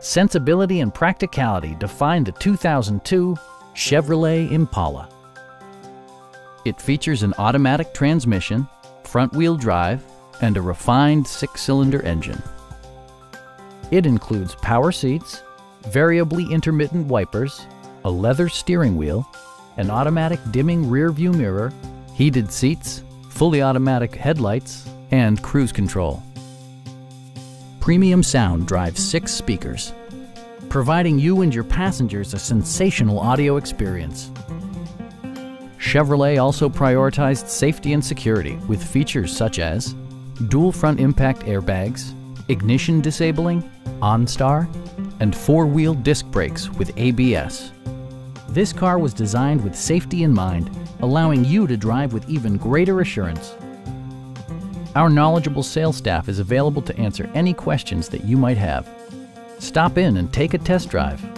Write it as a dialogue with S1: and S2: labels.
S1: Sensibility and practicality define the 2002 Chevrolet Impala. It features an automatic transmission, front-wheel drive, and a refined 6-cylinder engine. It includes power seats, variably intermittent wipers, a leather steering wheel, an automatic dimming rear-view mirror, heated seats, fully automatic headlights, and cruise control. Premium sound drives 6 speakers, providing you and your passengers a sensational audio experience. Chevrolet also prioritized safety and security with features such as dual front impact airbags, ignition disabling, OnStar, and 4-wheel disc brakes with ABS. This car was designed with safety in mind, allowing you to drive with even greater assurance. Our knowledgeable sales staff is available to answer any questions that you might have. Stop in and take a test drive.